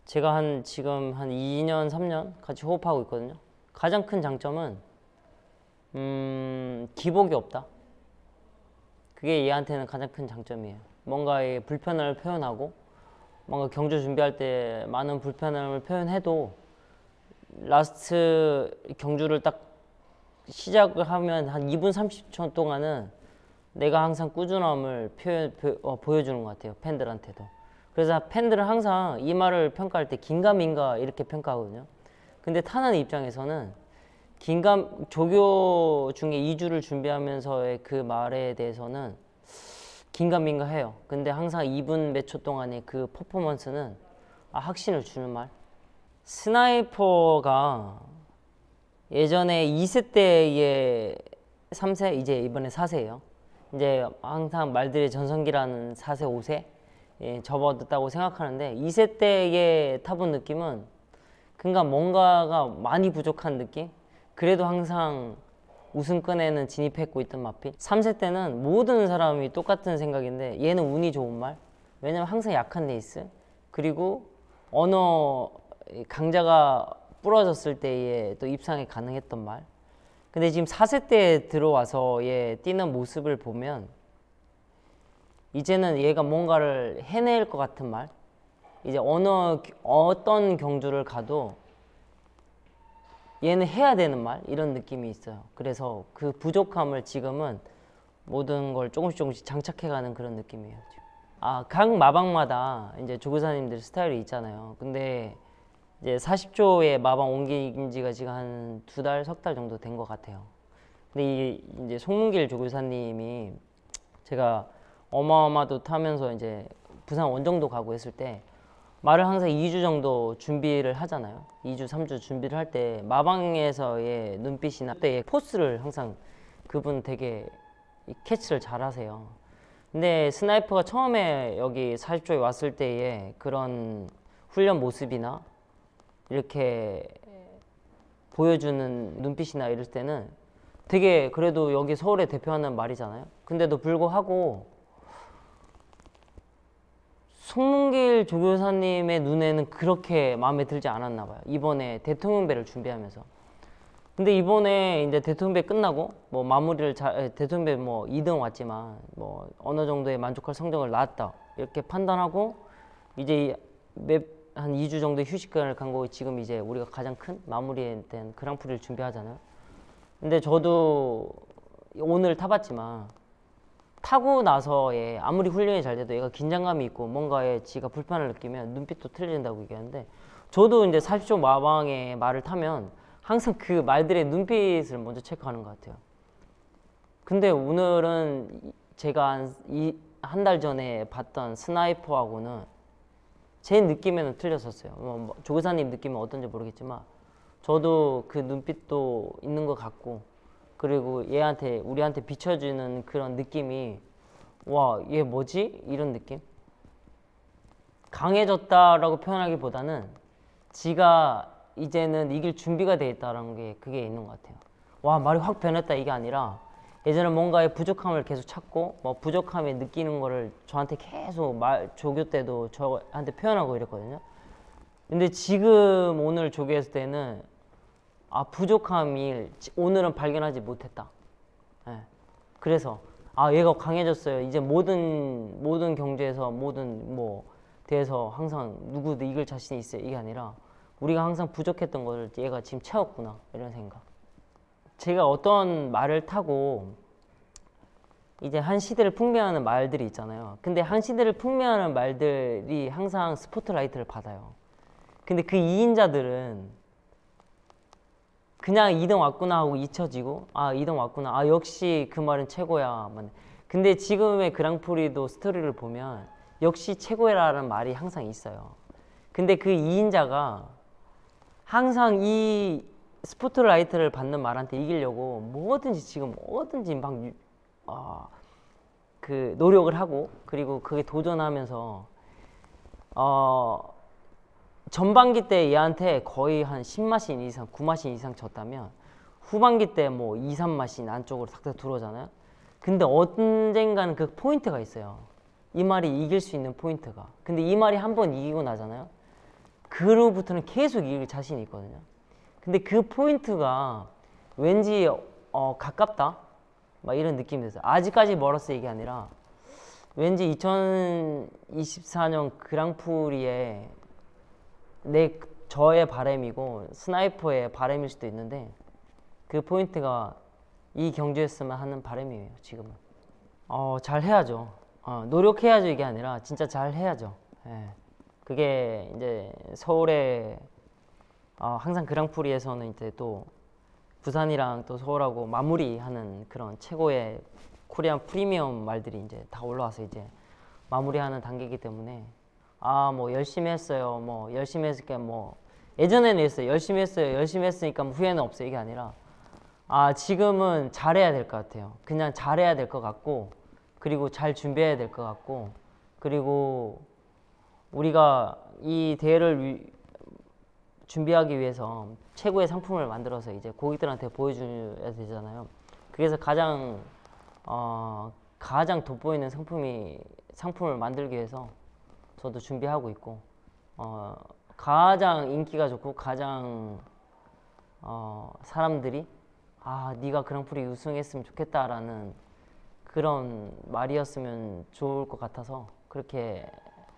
제가 지금 한 2년, 3년 같이 호흡하고 있거든요. 가장 큰 장점은 기복이 없다. 그게 얘한테는 가장 큰 장점이에요. 뭔가의 불편함을 표현하고 뭔가 경주 준비할 때 많은 불편함을 표현해도 라스트 경주를 딱 시작을 하면 한 2분 30초 동안은 내가 항상 꾸준함을 보여주는 것 같아요. 팬들한테도. 그래서 팬들은 항상 이 말을 평가할 때 긴가민가 이렇게 평가하거든요. 근데 타는 입장에서는 조교 중에 2주를 준비하면서의 그 말에 대해서는 긴가민가 해요. 근데 항상 2분 몇 초 동안의 그 퍼포먼스는 확신을 주는 말. 스나이퍼가 예전에 2세 때의 3세, 이제 이번에 4세예요. 이제 항상 말들이 전성기라는 4세, 5세 접어들었다고 생각하는데 2세 때의 타본 느낌은 그러니까 뭔가가 많이 부족한 느낌? 그래도 항상 우승권에는 진입했고 있던 마필. 3세 때는 모든 사람이 똑같은 생각인데 얘는 운이 좋은 말. 왜냐면 항상 약한 레이스. 그리고 언어 강자가 부러졌을 때에 또 입상이 가능했던 말. 근데 지금 4세 때 들어와서 얘 뛰는 모습을 보면 이제는 얘가 뭔가를 해낼 것 같은 말. 이제 어떤 경주를 가도 얘는 해야 되는 말, 이런 느낌이 있어요. 그래서 그 부족함을 지금은 모든 걸 조금씩 장착해가는 그런 느낌이에요. 각 마방마다 이제 조교사님들 스타일이 있잖아요. 근데 이제 40조의 마방 옮긴 지가 지금 한 2달, 3달 정도 된 것 같아요. 근데 이제 송문길 조교사님이 제가 어마어마도 타면서 이제 부산 원정도 가고 했을 때 말을 항상 2주 정도 준비를 하잖아요. 2주, 3주 준비를 할 때 마방에서의 눈빛이나 그때의 포스를 항상 그분 되게 캐치를 잘 하세요. 근데 스나이퍼가 처음에 여기 40조에 왔을 때의 그런 훈련 모습이나 이렇게 보여주는 눈빛이나 이럴 때는 되게 그래도 여기 서울에 대표하는 말이잖아요. 근데도 불구하고 송문길 조교사님의 눈에는 그렇게 마음에 들지 않았나 봐요. 이번에 대통령배를 준비하면서. 근데 이번에 이제 대통령배 끝나고 뭐 마무리를 대통령배 뭐 2등 왔지만 뭐 어느 정도의 만족할 성적을 낳았다 이렇게 판단하고 이제 한 2주 정도 휴식을 간 거고 지금 이제 우리가 가장 큰 마무리된 그랑프리를 준비하잖아요. 근데 저도 오늘 타봤지만 타고 나서에 아무리 훈련이 잘 돼도 얘가 긴장감이 있고 뭔가에 지가 불편을 느끼면 눈빛도 틀려진다고 얘기하는데 저도 이제 40조 마방의 말을 타면 항상 그 말들의 눈빛을 먼저 체크하는 것 같아요. 근데 오늘은 제가 한 달 전에 봤던 스나이퍼하고는 제 느낌에는 틀렸었어요. 조교사님 느낌은 어떤지 모르겠지만 저도 그 눈빛도 있는 것 같고 그리고 우리한테 비춰주는 그런 느낌이 와, 얘 뭐지? 이런 느낌? 강해졌다라고 표현하기보다는 지가 이제는 이길 준비가 돼 있다라는 게 그게 있는 것 같아요. 와, 말이 확 변했다 이게 아니라 예전에 뭔가의 부족함을 계속 찾고 뭐 부족함에 느끼는 거를 저한테 계속 조교 때도 저한테 표현하고 이랬거든요. 근데 지금 오늘 조교했을 때는 부족함이 오늘은 발견하지 못했다. 네. 그래서 얘가 강해졌어요. 이제 모든 경주에서 모든 대해서 항상 누구도 이길 자신이 있어요. 이게 아니라 우리가 항상 부족했던 걸 얘가 지금 채웠구나 이런 생각. 제가 어떤 말을 타고 이제 한 시대를 풍미하는 말들이 있잖아요. 근데 한 시대를 풍미하는 말들이 항상 스포트라이트를 받아요. 근데 그 2인자들은 그냥 2등 왔구나 하고 잊혀지고 2등 왔구나 역시 그 말은 최고야. 근데 지금의 그랑프리도 스토리를 보면 역시 최고라는 말이 항상 있어요. 근데 그 2인자가 항상 이 스포트라이트를 받는 말한테 이기려고 뭐든지 막 그 노력을 하고 그리고 그게 도전하면서 전반기 때 얘한테 거의 한 10마신 이상, 9마신 이상 졌다면 후반기 때 뭐 2, 3마신 안쪽으로 탁탁 들어오잖아요. 근데 언젠가는 그 포인트가 있어요. 이 말이 이길 수 있는 포인트가. 근데 이 말이 한 번 이기고 나잖아요. 그로부터는 계속 이길 자신이 있거든요. 근데 그 포인트가 왠지 가깝다? 막 이런 느낌이 들어요. 아직까지 멀었어 이게 아니라 왠지 2024년 그랑프리에 저의 바람이고 스나이퍼의 바람일 수도 있는데 그 포인트가 이 경주였으면 하는 바람이에요 지금은. 잘 해야죠. 노력해야죠 이게 아니라 진짜 잘 해야죠. 예. 그게 이제 서울에 항상 그랑프리에서는 이제 또 부산이랑 또 서울하고 마무리하는 그런 최고의 코리안 프리미엄 말들이 이제 다 올라와서 이제 마무리하는 단계이기 때문에 뭐 열심히 했어요. 뭐 열심히 했으니까 뭐 예전에는 했어요. 열심히 했어요. 열심히 했으니까 뭐 후회는 없어요. 이게 아니라 지금은 잘해야 될 것 같아요. 그냥 잘해야 될 것 같고 그리고 잘 준비해야 될 것 같고 그리고 우리가 이 대회를 준비하기 위해서 최고의 상품을 만들어서 이제 고객들한테 보여줘야 되잖아요. 그래서 가장 돋보이는 상품을 만들기 위해서 저도 준비하고 있고 가장 인기가 좋고 가장 사람들이 네가 그랑프리 우승했으면 좋겠다라는 그런 말이었으면 좋을 것 같아서 그렇게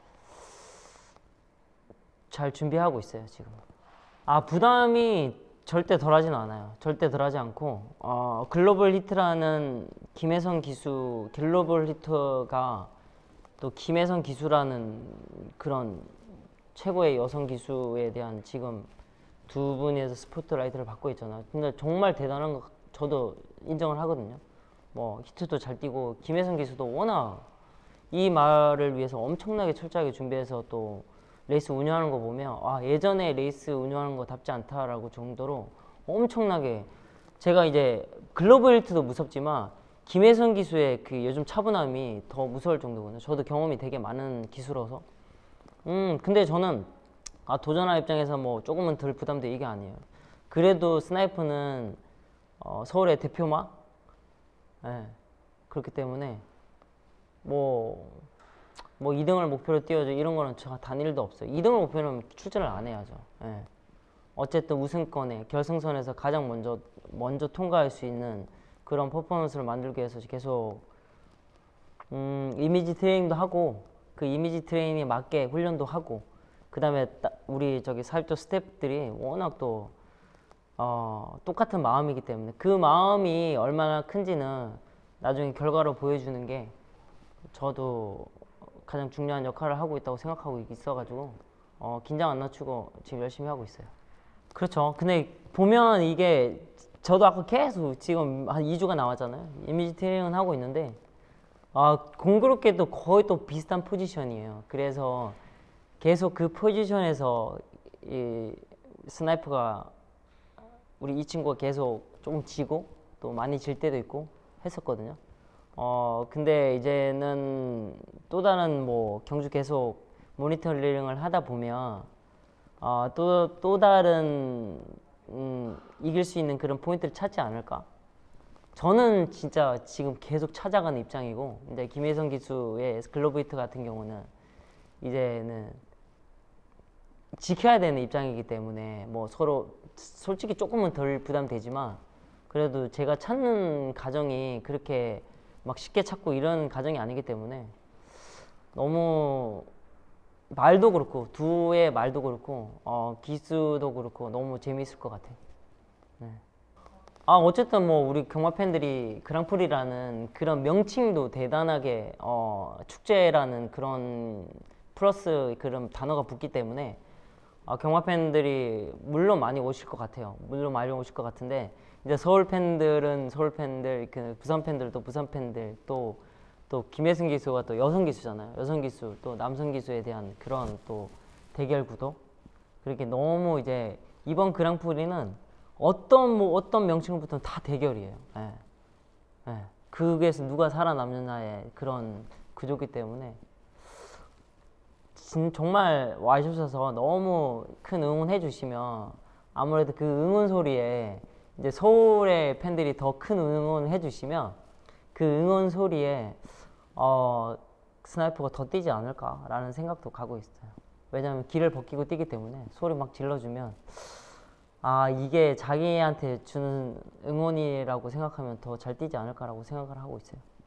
잘 준비하고 있어요 지금. 부담이 절대 덜하진 않아요. 절대 덜하지 않고 글로벌 히트라는 김혜성 기수, 글로벌 히트가 또 김혜성 기수라는 그런 최고의 여성 기수에 대한 지금 두 분에서 스포트라이트를 받고 있잖아요. 근데 정말 대단한 거 저도 인정을 하거든요. 뭐 히트도 잘 뛰고 김혜성 기수도 워낙 이 말을 위해서 엄청나게 철저하게 준비해서 또 레이스 운영하는 거 보면 예전에 레이스 운영하는 거답지 않다라고 정도로 엄청나게 제가 이제 글로벌 히트도 무섭지만 김혜성 기수의 그 요즘 차분함이 더 무서울 정도거든요. 저도 경험이 되게 많은 기수라서 근데 저는 도전할 입장에서 뭐 조금은 덜 부담돼 이게 아니에요. 그래도 스나이퍼는 서울의 대표마 그렇기 때문에 뭐 2등을 목표로 뛰어줘 이런 거는 저 단일도 없어요. 2등을 목표로 출전을 안 해야죠. 어쨌든 우승권에 결승선에서 가장 먼저 통과할 수 있는 그런 퍼포먼스를 만들기 위해서 계속 이미지 트레이닝도 하고 그 이미지 트레이닝에 맞게 훈련도 하고 그 다음에 우리 사업자 스태프들이 워낙 또 똑같은 마음이기 때문에 그 마음이 얼마나 큰지는 나중에 결과로 보여주는 게 저도 가장 중요한 역할을 하고 있다고 생각하고 있어가지고 긴장 안 낮추고 지금 열심히 하고 있어요. 그렇죠. 근데 보면 이게 저도 아까 계속 지금 한 2주가 나왔잖아요. 이미지 트레이닝은 하고 있는데 공교롭게도 거의 또 비슷한 포지션이에요. 그래서 계속 그 포지션에서 이 스나이퍼가 우리 이 친구가 계속 조금 지고 또 많이 질 때도 있고 했었거든요. 근데 이제는 또 다른 뭐 경주 계속 모니터링을 하다 보면 또 다른 이길 수 있는 그런 포인트를 찾지 않을까? 저는 진짜 지금 계속 찾아가는 입장이고 이제 김혜성 기수의 글로벌 히트 같은 경우는 이제는 지켜야 되는 입장이기 때문에 뭐 서로 솔직히 조금은 덜 부담되지만 그래도 제가 찾는 과정이 그렇게 막 쉽게 찾고 이런 과정이 아니기 때문에 너무 말도 그렇고 두의 말도 그렇고 기수도 그렇고 너무 재미있을 것 같아요. 네. 어쨌든 뭐 우리 경마 팬들이 그랑프리라는 그런 명칭도 대단하게 축제라는 그런 플러스 그런 단어가 붙기 때문에 경마 팬들이 물론 많이 오실 것 같아요. 물론 많이 오실 것 같은데 이제 서울 팬들은 서울 팬들, 그 부산 팬들도 부산 팬들 또 김혜승 기수가 또 여성 기수잖아요. 여성 기수 또 남성 기수에 대한 그런 또 대결 구도 그렇게 너무 이제 이번 그랑프리는 어떤 명칭부터는 다 대결이에요. 그게서 누가 살아남느냐의 그런 구조기 때문에 정말 와주셔서 너무 큰 응원해 주시면 아무래도 그 응원 소리에 이제 서울의 팬들이 더 큰 응원을 해 주시면 그 응원 소리에 스나이퍼가 더 뛰지 않을까라는 생각도 가고 있어요. 왜냐하면 길을 벗기고 뛰기 때문에 소리 막 질러주면 아 이게 자기한테 주는 응원이라고 생각하면 더 잘 뛰지 않을까라고 생각을 하고 있어요.